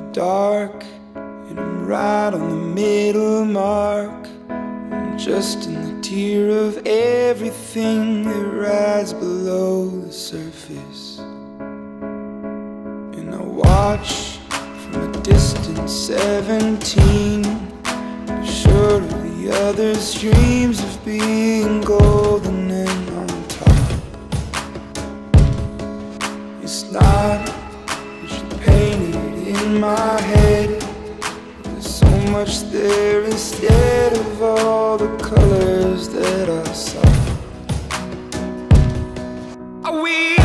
dark, and I'm right on the middle mark. I'm just in the tier of everything that rides below the surface. And I watch from a distant 17, sure of the others' dreams of being golden and on top. It's not what you painted in my head. There's so much there instead of all the colors that I saw. Are we